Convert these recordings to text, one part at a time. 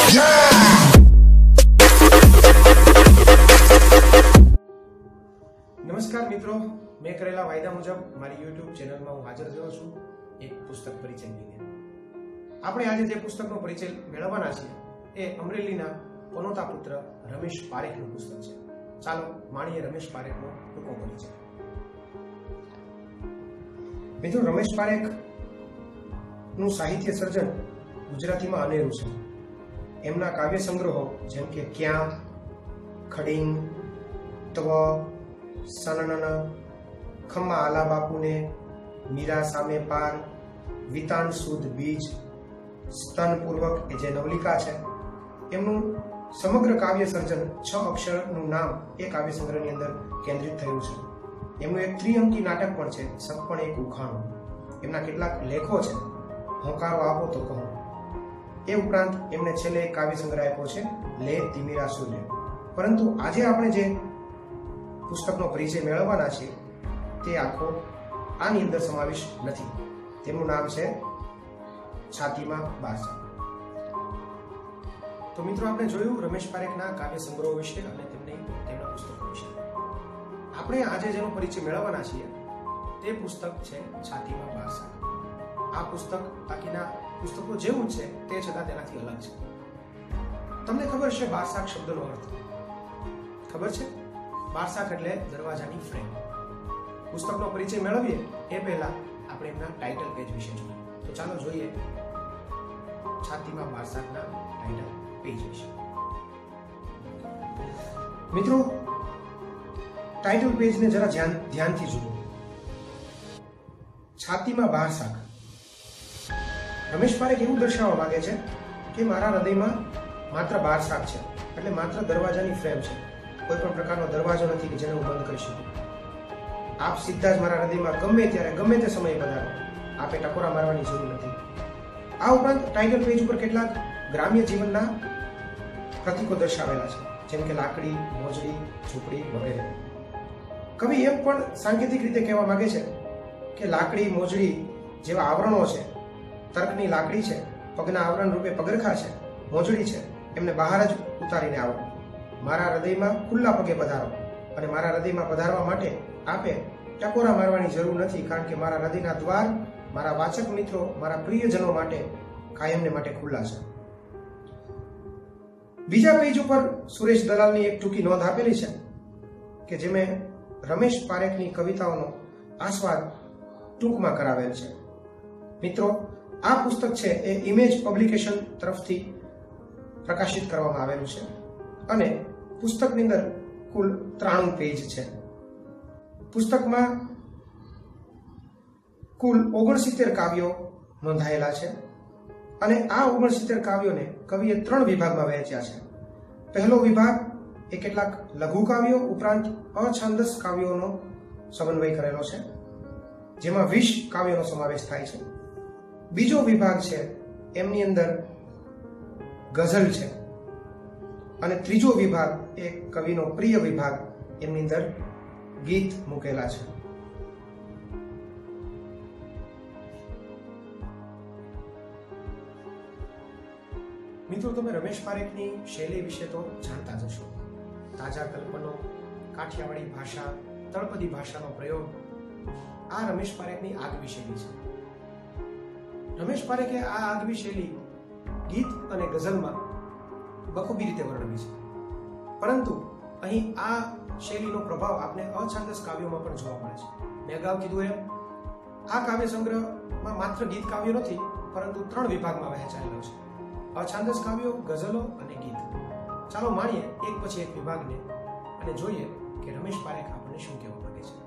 નમસ્કાર મિત્રો, મેં કરેલા વાયદા મુજબ મારી YouTube ચેનલમાં હું હાજર થયો છું એક પુસ્તક પરિચય લઈને. આપણે આજે જે પુસ્તકનો પરિચય મેળવવાના છીએ એ અમરેલીના પનોતા પુત્ર રમેશ પારેખનું પુસ્તક છે. ચાલો માણીએ રમેશ પારેખનો ટૂંકો પરિચય. મિત્રો, રમેશ પારેખ નું સાહિત્ય સર્જન ગુજરાતીમાં અનેરું છે. એમના કાવ્ય સંગ્રહો જેમ કે ક્યાં, ખડિંગ, તવ, સનનન, ખમ્મા આલા બાપુને, મીરા સામે પાર, વિતાન સુદ બીજ, સ્તનપૂર્વક એ જે નવલિકા છે, એમનું સમગ્ર કાવ્ય સર્જન 6 અક્ષરનું નામ એ કાવ્ય સંગ્રહની અંદર કેન્દ્રિત થયું છે. એમનું એક ત્રિઅંકી નાટક પણ છે, સપણ એક ઉખાણું. એમના કેટલાક લેખો છે, હોંકારો આપો તો કહો. એ ઉપરાંત એમણે છેલ્લે એક કાવ્ય સંગ્રહ આપ્યો છે, લે તિમિરા સૂર્ય. પરંતુ આજે આપણે જે પુસ્તકનો પરિચય મેળવવાના છે તે આખો આની અંદર સમાવેશ નથી. તેમનું નામ છે છાતીમાં બારસા. તો મિત્રો, આપણે જોયું રમેશ પારેખના કાવ્ય સંગ્રહો વિશે અને તેમના પુસ્તકો વિશે. આપણે આજે જેનો પરિચય મેળવવાના છીએ તે પુસ્તક છે છાતીમાં બારસા. આ પુસ્તક બાકીના પુસ્તકો જેવું છે તે છતાં તેનાથી અલગ છે. તમને ખબર છે બારસાક શબ્દનો અર્થ? ખબર છે? બારસાક એટલે દરવાજાની ફ્રેમ. પુસ્તકનો પરિચય મેળવીએ એ પહેલા આપણે એમના ટાઇટલ પેજ વિશે જોઈએ. તો ચાલો જોઈએ છાતીમાં બારસાકના ટાઇટલ પેજ વિશે. મિત્રો, ટાઇટલ પેજને જરા ધ્યાનથી જુઓ. છાતીમાં બારસાક. રમેશ પારેખ એવું દર્શાવવા માંગે છે કે મારા હૃદયમાં માત્ર બારસાક છે, એટલે માત્ર દરવાજાની ફ્રેમ છે. કોઈ પણ પ્રકારનો દરવાજો નથી કે જેને હું બંધ કરી શકું. આપ સીધા જ મારા હૃદયમાં ગમે ત્યારે ગમે તે સમયે પધારો. આપે ટકોરા મારવાની જરૂર નથી. આ ઉપરાંત ટાઇટલ પેજ ઉપર કેટલાક ગ્રામ્ય જીવનના પ્રતીકો દર્શાવેલા છે, જેમ કે લાકડી, મોજડી, ઝૂંપડી વગેરે. કવિ એમ પણ સાંકેતિક રીતે કહેવા માંગે છે કે લાકડી, મોજડી જેવા આવરણો છે, તર્કની લાકડી છે, પગના આવરણ રૂપે પગરખા છે, મોજડી છે, એમને બહાર જ ઉતારીને આવો. મારા હૃદયમાં ખુલ્લા પગે પધારો. અને મારા હૃદયમાં પધારવા માટે આપે ટકોરા મારવાની જરૂર નથી, કારણ કે મારા હૃદયના દ્વાર મારા વાચક મિત્રો, મારા પ્રિયજનો માટે કાયમને માટે ખુલ્લા છે. બીજા પેજ ઉપર સુરેશ દલાલની એક ટૂંકી નોંધ આપેલી છે કે જેમે રમેશ પારેખની કવિતાઓનો આસ્વાદ ટૂંકમાં કરાવેલ છે. મિત્રો, આ પુસ્તક છે એ ઇમેજ પબ્લિકેશન તરફથી પ્રકાશિત કરવામાં આવેલું છે અને પુસ્તકની અંદર કુલ 93 પેજ છે. પુસ્તકમાં કુલ 69 કાવ્યો નોંધાયેલા છે અને આ 69 કાવ્યોને કવિએ 3 વિભાગમાં વહેંચ્યા છે. પહેલો વિભાગ એ કેટલાક લઘુ કાવ્યો ઉપરાંત અછાંદસ કાવ્યોનો સમન્વય કરેલો છે, જેમાં 20 કાવ્યોનો સમાવેશ થાય છે. બીજો વિભાગ છે એમની અંદર ગઝલ છે અને ત્રીજો વિભાગ એ કવિનો પ્રિય વિભાગ, એમની અંદર ગીત મૂકેલા છે. મિત્રો, તમે રમેશ પારેખની શૈલી વિશે તો જાણતા જ હશો. તાજા કલ્પનો, કાઠિયાવાડી ભાષા, તળપદી ભાષાનો પ્રયોગ આ રમેશ પારેખની આગવી શૈલી છે. રમેશ પારેખે આ આગવી શૈલી ગીત અને ગઝલમાં બખૂબી રીતે વર્ણવી છે. પરંતુ અહીં આ શૈલીનો પ્રભાવ આપણે અછાંદસ કાવ્યોમાં પણ જોવા મળે છે. મેં અગાઉ કીધું એમ આ કાવ્ય સંગ્રહમાં માત્ર ગીત કાવ્યો નથી, પરંતુ 3 વિભાગમાં વહેંચાયેલો છે: અછાંદસ કાવ્યો, ગઝલો અને ગીત. ચાલો માણીએ એક પછી એક વિભાગને અને જોઈએ કે રમેશ પારેખ આપણને શું કહેવા માંગે છે.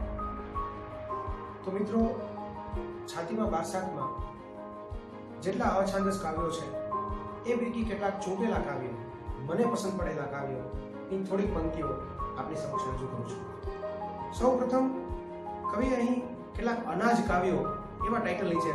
તો મિત્રો, છાતીમાં બારસાકમાં જેટલા અછાંદસ કાવ્યો છે એ પૈકી કેટલાક ચૂંટેલા કાવ્યો, મને પસંદ પડેલા કાવ્યો ની થોડીક પંક્તિઓ આપની સમક્ષ રજૂ કરું છું. સૌ પ્રથમ કવિએ અહીં કેટલાક અનાજ કાવ્યો એવા ટાઇટલ નીચે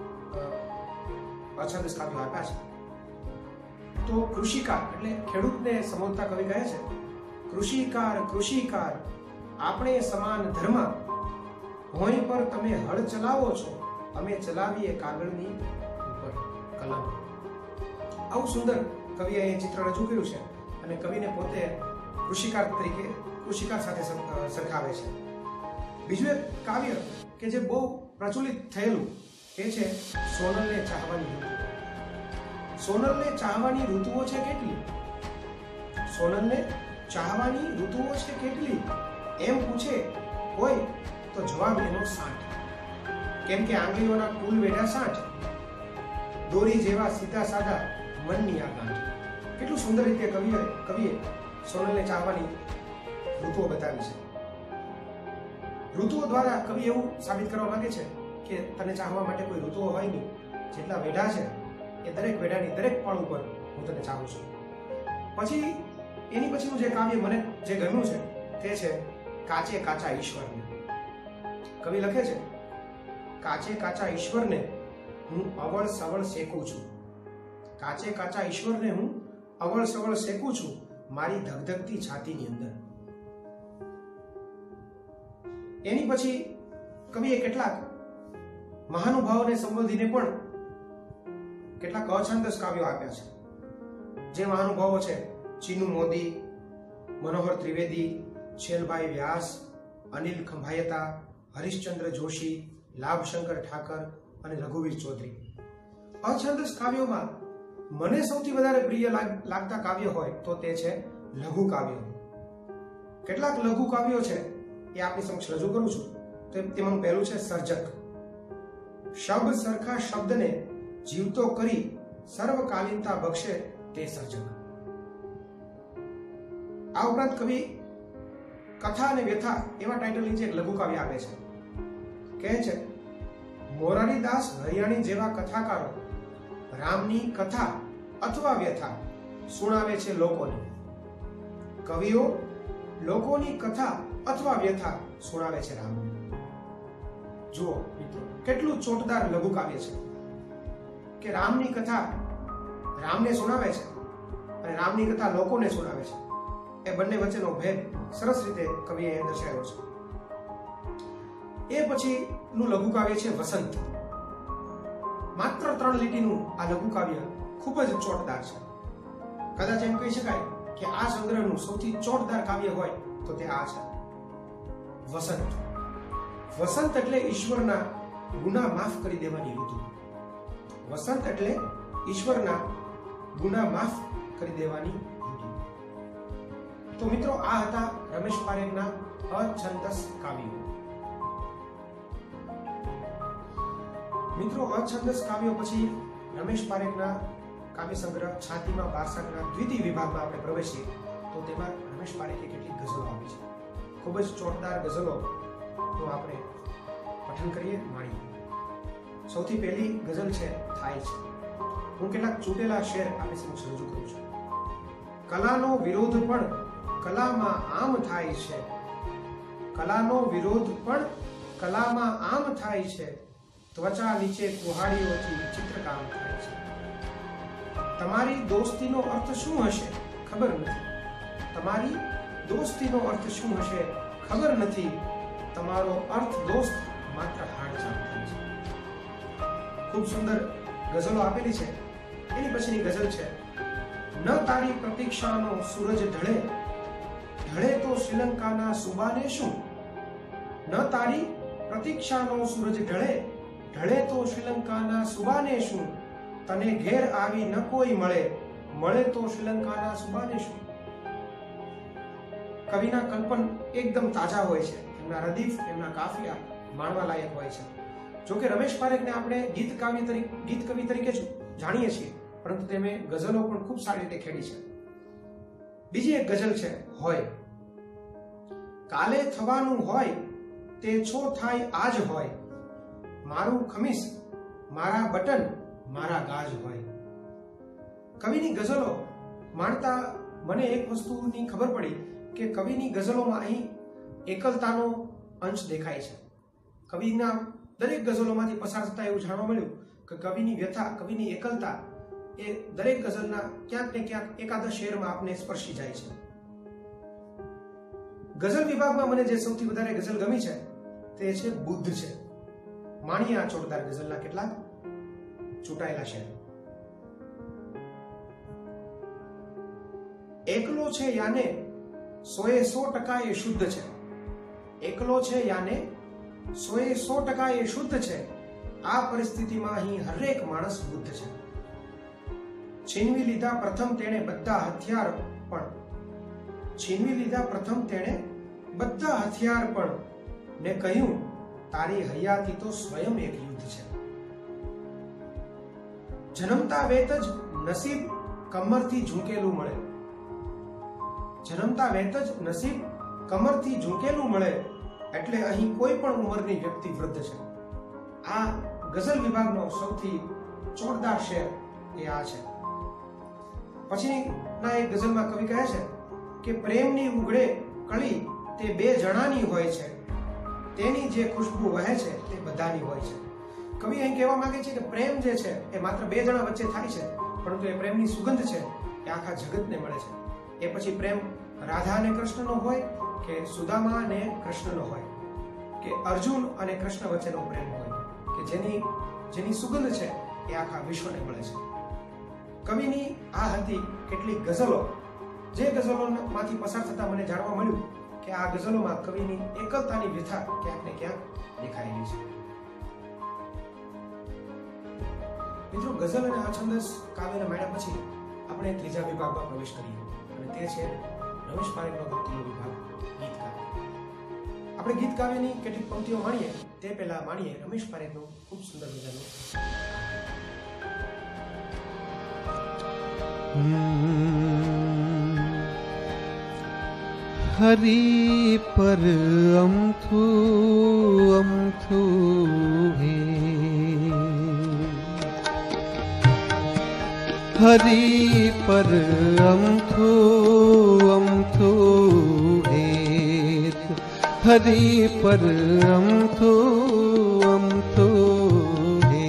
અછાંદસ કાવ્યો આપ્યા છે. તો કૃષિકાર એટલે ખેડૂતને સંબોધતા કવિ કહે છે, કૃષિકાર કૃષિકાર આપણે સમાન ધર્મ, ભોંય પર તમે હળ ચલાવો છો, અમે ચલાવીએ કાગળની ઉપર કલમ. આવું સુંદર કવિએ અહીં ચિત્ર રજૂ કર્યું છે અને કવિને પોતે કૃષિકાર સાથે સરખાવે છે. બીજું એક કાવ્ય કે જે બહુ પ્રચલિત થયેલું એ છે સોનલને ચાહવાની ઋતુ. સોનલને ચાહવાની ઋતુઓ છે કેટલી? સોનલને ચાહવાની ઋતુઓ છે કેટલી એમ પૂછે હોય તો જવાબ એનો 60. કેમ કે આંગળીઓના કુલ વેઢા 60, દોરી જેવા સીધા સાદા મનની આ ગાંઠ. કેટલું સુંદર રીતે કવિએ સોનલને ચાહવાની ઋતુઓ બતાવી છે. ઋતુઓ દ્વારા કવિ એવું સાબિત કરવા માંગે છે કે તને ચાહવા માટે કોઈ ઋતુઓ હોય નહીં. જેટલા વેઢા છે એ દરેક વેઢાની દરેક પળ ઉપર હું તને ચાહું છું. પછી એની પછીનું જે કાવ્ય મને જે ગમ્યું છે તે છે કાચે કાચા ઈશ્વરને. કવિ લખે છે, કાચે કાચા ઈશ્વરને હું અવળ સવળ શેકું છું. કાચે કાચા ઈશ્વરને હું અવળ સવળ શેકું છું મારી ધગધગતી છાતીની અંદર. એની પછી કવિએ કેટલાક મહાનુભાવોને સંબોધીને પણ કેટલાક અછંદસ કાવ્યો આપ્યા છે. જે મહાનુભાવો છે ચીનુ મોદી, મનોહર ત્રિવેદી, છેલભાઈ વ્યાસ, અનિલ ખંભાયતા, હરીશચંદ્ર જોશી, લાભશંકર ઠાકર અને રઘુવીર ચૌધરી. અછંદસ કાવ્યોમાં મને સૌથી વધારે પ્રિય લાગતા કાવ્ય હોય તો તે છે લઘુ કાવ્ય. કેટલાક લઘુ કાવ્યો છે એ આપની સમક્ષ રજૂ કરું છું. તો તેમાંનું પહેલું છે સર્જક. શબ્દ સરખા શબ્દને જીવતો કરી સર્વકાલીનતા બક્ષે તે સર્જક. આ ઉપરાંત કવિ કથા અને વ્યથા એવા ટાઇટલ નીચે એક લઘુ કાવ્ય આપે છે. કહે છે, મોરારીદાસ હરિયાણી જેવા કથાકારો રામની કથા અથવા વ્યથા સુણાવે છે લોકોને. કવિઓ લોકોની કથા અથવા વ્યથા સુણાવે છે રામને. જુઓ મિત્રો, કેટલું ચોટદાર લઘુ કાવ્ય છે કે રામની કથા રામને સુણાવે છે અને રામની કથા લોકોને સુણાવે છે. એ બંને વચ્ચેનો ભેદ સરસ રીતે કવિએ દર્શાવ્યો છે. એ પછીનું લઘુ કાવ્ય છે વસંત. માત્ર 3 લીટીનું આ લઘુ કાવ્ય ખૂબ જ ચોટદાર છે. કદાચ એમ કહી શકાય કે આ સંગ્રહનું સૌથી ચોટદાર કાવ્ય હોય તો તે આ છે વસંત. વસંત એટલે ઈશ્વરના ગુનાહ માફ કરી દેવાની ઋતુ. વસંત એટલે ઈશ્વરના ગુનાહ માફ કરી દેવાની ઋતુ. તો મિત્રો, આ હતા રમેશ પારેખના અછંદસ કાવ્યો. મિત્રો, અછંદસ કાવ્યો પછી રમેશ પારેખના કાવ્ય સંગ્રહ છાતીમાં બારસાકના દ્વિતીય વિભાગમાં આપણે પ્રવેશીએ તો તેમાં રમેશ પારેખે કેટલીક ગઝલો આપી છે. ખૂબ જ ચોટદાર ગઝલો તો આપણે પઠન કરીએ, માણીએ. સૌથી પહેલી ગઝલ છે થાય છે. હું કેટલાક ચૂંટેલા શેર આપણી સમક્ષ રજૂ કરું છું. કલાનો વિરોધ પણ કલામાં આમ થાય છે. કલાનો વિરોધ પણ કલામાં આમ થાય છે. ત્વચા નીચે કુહાડીઓથી ચિત્રકામ થાય છે. તમારી દોસ્તીનો અર્થ શું હશે ખબર નથી. તમારી દોસ્તીનો અર્થ શું હશે ખબર નથી. તમારો અર્થ દોસ્ત માત્ર હાડચાલ થાય છે. ખૂબ સુંદર ગઝલો આપેલી છે. એની પછીની ગઝલ છે, ન તારી પ્રતીક્ષાનો સૂરજ ઢળે, ઢળે તો શ્રીલંકાના સુબાને શું. ન તારી પ્રતીક્ષાનો સૂરજ ઢળે, ઢળે તો શ્રીલંકાના સુબાને શું. તને ઘેર આવી ન કોઈ મળે, મળે તો શ્રીલંકાના સુબાને શું. કવિના કલ્પન એકદમ તાજા હોય છે. એમના રદીફ, એમના કાફિયા માણવા લાયક હોય છે. જોકે રમેશ પારેખને આપણે ગીત કવિ તરીકે જ જાણીએ છીએ, પરંતુ તેમણે ગઝલો પણ ખૂબ સારી રીતે ખેડી છે. બીજી એક ગઝલ છે હોય. કાલે થવાનું હોય તે છો થાય આજ હોય. મારું ખમીસ, મારા બટન, મારા ગાજ હોય. કવિની ગઝલો માણતા મને એક વસ્તુની ખબર પડી કે કવિની ગઝલોમાં અહીં એકલતાનો અંશ દેખાય છે. કવિના દરેક ગઝલોમાંથી પસાર થતા એવું જાણવા મળ્યું કે કવિની વ્યથા, કવિની એકલતા એ દરેક ગઝલના ક્યાંક ને ક્યાંક એકાદ શેરમાં આપને સ્પર્શી જાય છે. ગઝલ વિભાગમાં મને જે સૌથી વધારે ગઝલ ગમી છે તે છે બુદ્ધ છે. માણીએ આ ચોટદાર ગઝલના કેટલાક ચૂંટાયેલા શેર. એકલો છે યાને 100% એ શુદ્ધ છે. એકલો છે યાને 100% એ શુદ્ધ છે. આ પરિસ્થિતિમાં અહીં હરેક માણસ બુદ્ધ છે. છીનવી લીધા પ્રથમ તેણે બધા હથિયાર પણ ને કહ્યું તારી હયાતી તો સ્વયં એક યુદ્ધ છે. જન્મતા વેત જ નસીબ કમરથી ઝૂકેલું મળે. જન્મતા વેત જ નસીબ કમરથી ઝૂકેલું મળે એટલે અહીં કોઈ પણ ઉંમરની વ્યક્તિ વૃદ્ધ છે. આ ગઝલ વિભાગનો સૌથી જોરદાર શેર એ આ છે. પછીના એક ગઝલમાં કવિ કહે છે કે પ્રેમની ઉગડે કળી તે બે જણાની હોય છે, તેની જે ખુશ્બુ વહે છે તે બધાની હોય છે. કવિ અહીં કહેવા માંગે છે કે પ્રેમ જે છે એ માત્ર બે જણા વચ્ચે થાય છે, પરંતુ એ પ્રેમની સુગંધ છે એ આખા જગતને મળે છે. એ પછી પ્રેમ રાધા અને કૃષ્ણનો હોય કે સુદામા અને કૃષ્ણનો હોય કે અર્જુન અને કૃષ્ણ વચ્ચેનો પ્રેમ હોય કે જેની સુગંધ છે એ આખા વિશ્વને મળે છે. કવિની આ હતી કેટલીક ગઝલો, જે ગઝલોમાંથી પસાર થતા મને જાણવા મળ્યું કે આ ગઝલોમાં કવિની એકલતાની વ્યથા ક્યાંક ને ક્યાંક દેખાયેલી છે. મિત્રો, ગઝલ અને અછંદસ કાવ્યને માણ્યા પછી આપણે ત્રીજા વિભાગમાં પ્રવેશ કરીએ અને તે છે રમેશ પારેખનો ગમતીલો વિભાગ, ગીત કાવ્ય. આપણે ગીત કાવ્યની કેટલીક પંક્તિઓ માણીએ તે પહેલા માણીએ રમેશ પારેખનું ખૂબ સુંદર મજાનું हरि पर अमथू है, हरि पर अमथू है, हरि पर अमथू है.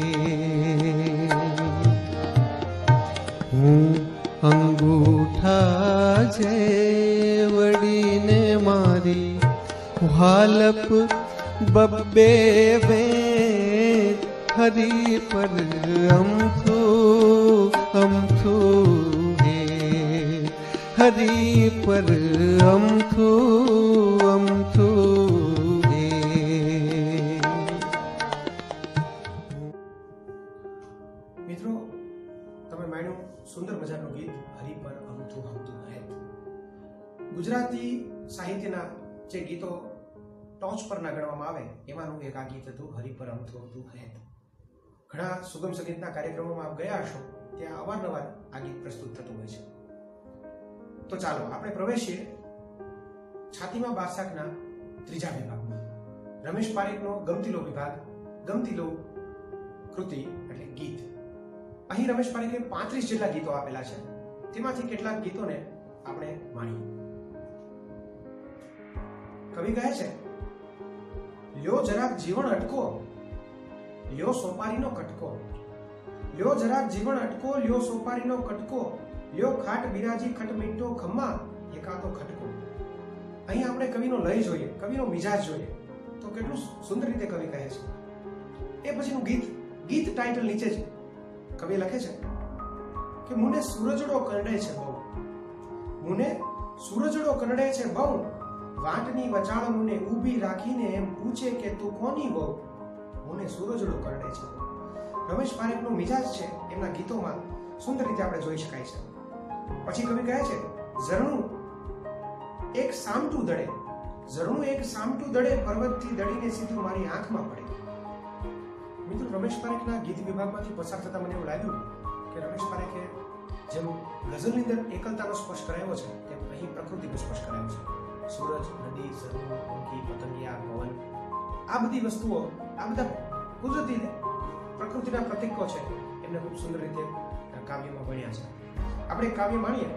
हूँ अंगूठा जेवड़ीने मारी हालप बब्बे वेद, हरि पर अमथू है, हरि पर अमथू है. મિત્રો, તમે માણ્યું સુંદર મજાનું ગીત હરિ પર અમથું હમતું હૈ. ગુજરાતી સાહિત્યના જે ગીતો ટોચ પરના ગણવામાં આવે એમાંનું એક આ ગીત હતું, હરિ પર અમથું હમતું હૈ. ઘણા સુગમ સંગીતના કાર્યક્રમોમાં આપ ગયા હશો, ત્યાં અવારનવાર આ ગીત પ્રસ્તુત થતું હોય છે. તો ચાલો આપણે પ્રવેશીએ છાતીમાં બારસાકના ત્રીજા વિભાગમાં. રમેશ પારેખનો ગમતીલો વિભાગ, ગમતીલો કૃતિ એટલે ગીત. અહીં રમેશ પારેખે 35 જેટલા ગીતો આપેલા છે. તેમાંથી કેટલાક ગીતોને આપણે માણીએ. કવિ કહે છે, લ્યો જરાક જીવન અટકો, લ્યો સોપારીનો કટકો, લ્યો જરાક જીવન અટકો, લ્યો સોપારીનો કટકો, લ્યો ખાટ બિરાજી ખટ મીઠો ખમ્મા એકાતો ખટકો. અહીં આપણે કવિનો લય જોઈએ, કવિનો મિજાજ જોઈએ તો કેટલું સુંદર રીતે કવિ કહે છે. એ પછીનું ગીત ટાઇટલ નીચે જ કવિ લખે છે કે મુને સૂરજડો કરડે છે બહુ, મુને સૂરજડો કરડે છે બહુ, વાટની વચાળ મુને ઊભી રાખીને એમ પૂછે કે તું કોની બહુ, મુને સૂરજડો કરડે છે. રમેશ પારેખનો મિજાજ છે એમના ગીતોમાં સુંદર રીતે આપણે જોઈ શકાય છે. પછી કવિ કહે છે, ઝરણું એક સામટું દડે, ઝરણું એક સામટું દડે, પર્વતથી દડીને સીધું મારી આંખમાં પડે. મિત્રો, રમેશ પારેખના ગીત વિભાગમાંથી પસાર થતા મને એવું લાગ્યું કે રમેશ પારેખે જેમ ગઝલની અંદર એકલતાનો સ્પર્શ કરાયો છે તેમ અહીં પ્રકૃતિનો સ્પર્શ કરાયો છે. સૂરજ, નદી, ઝરણું, પંખી, પતંગિયા, પવન, આ બધી વસ્તુઓ, આ બધા કુદરતી પ્રકૃતિના પ્રતીકો છે એમને ખૂબ સુંદર રીતે કાવ્યમાં ભણ્યા છે. આપણે કાવ્ય માણીએ.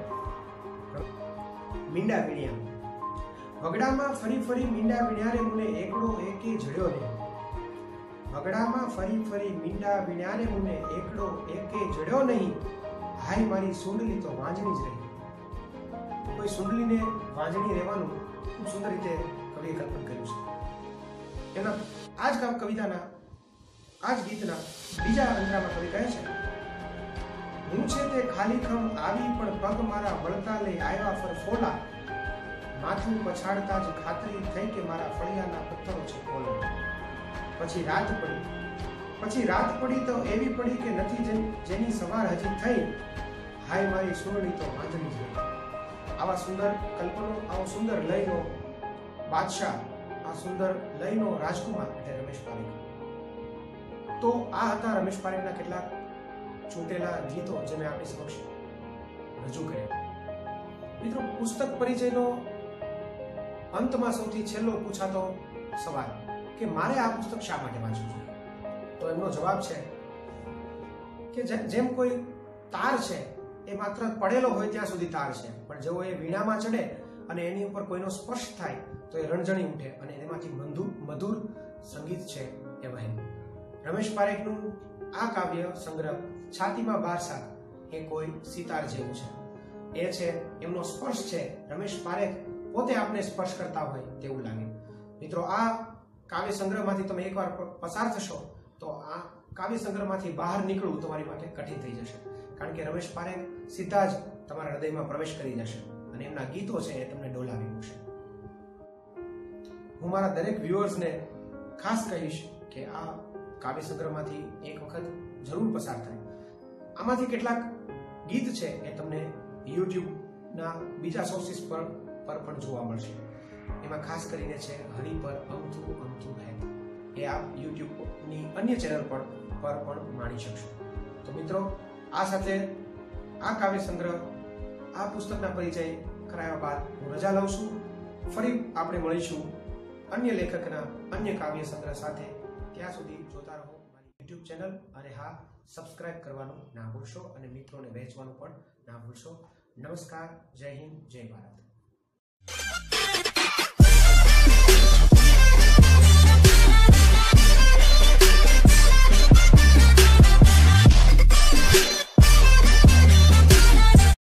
મીંડા વીણ્યા, વગડામાં ફરી ફરી મીંડા વીણ્યા રે મુને એકડો એકે જડ્યો નહીં, વગડામાં ફરી ફરી મીંડા વીણ્યા રે મુને એકડો એકે જડ્યો નહીં, હાય મારી સુંડલી તો વાંજણી જ રહી. કોઈ સુંડલીને વાંજણી રહેવાનું ખૂબ સુંદર રીતે કવિએ કલ્પન કર્યું છે. એના આ જ કવિતાના આ જ ગીતના બીજા અંતરામાં કવિ કહે છે, હું છે તે વખતે ખાલીખમ આવી પણ પગ મારા વળતા લઈ આવ્યા ફરફોલા, માથું પછાડતા જ ખાતરી થઈ કે મારા ફળિયાના પથ્થરો છે પોલા. પછી રાત પડી તો એવી પડી કે નથી જેની સવાર હજી થઈ, હાય મારી સુરણી તો વાંધણી થઈ. આવા સુંદર કલ્પનો, આવો સુંદર લયનો બાદશાહ, આ સુંદર લયનો રાજકુમાર એટલે રમેશ પારેખ. તો આ હતા રમેશ પારેખના કેટલાક છૂટેલા ગીતો જે મેં આપણી સમક્ષ રજૂ કર્યા. મિત્રો, પુસ્તક પરિચયનો અંતમાં સૌથી છેલ્લો પૂછાતો સવાલ કે મારે આ પુસ્તક શા માટે વાંચવું જોઈએ, તો એમનો જવાબ છે કે જેમ કોઈ તાર છે એ માત્ર પડેલો હોય ત્યાં સુધી તાર છે, પણ જેવો એ વીણામાં ચડે અને એની ઉપર કોઈનો સ્પર્શ થાય તો એ રણજણી ઉઠે અને એમાંથી મધુર સંગીત છે એ વહે. રમેશ પારેખનું આ કાવ્ય સંગ્રહ છાતીમાં બાર સાત એ કોઈ સિતાર જેવું છે. એ છે એમનો સ્પર્શ છે. રમેશ પારેખ પોતે આપને સ્પર્શ કરતા હોય તેવું લાગે. મિત્રો, આ કાવ્ય સંગ્રહમાંથી તમે એકવાર પસાર થશો તો આ કાવ્ય સંગ્રહમાંથી બહાર નીકળવું તમારી માટે કઠિન થઈ જશે, કારણ કે રમેશ પારેખ સીધા જ તમારા હૃદયમાં પ્રવેશ કરી જશે અને એમના ગીતો છે એ તમને ડોલાવી મૂકશે. હું મારા દરેક વ્યુઅર્સને ખાસ કહીશ કે આ કાવ્ય સંગ્રહમાંથી એક વખત જરૂર પસાર થાય. આમાંથી કેટલાક ગીત છે એ તમને યુટ્યુબના બીજા સોર્સિસ પર પણ જોવા મળશે. એમાં ખાસ કરીને છે હરી પર અમથું અમથું હે, એ આપ યુટ્યુબની અન્ય ચેનલ પર પણ માણી શકશો. તો મિત્રો, આ સાથે આ કાવ્ય સંગ્રહ, આ પુસ્તકના પરિચય કરાયા બાદ હું રજા લઉં છું. ફરી આપણે મળીશું અન્ય લેખકના અન્ય કાવ્ય સંગ્રહ સાથે. ત્યાં સુધી જોતા રહો મારી યુટ્યુબ ચેનલ, અને હા, સબસ્ક્રાઇબ કરવાનું ના ભૂલશો અને મિત્રોને વહેંચવાનું પણ ના ભૂલશો. નમસ્કાર, જય હિન્દ, જય ભારત.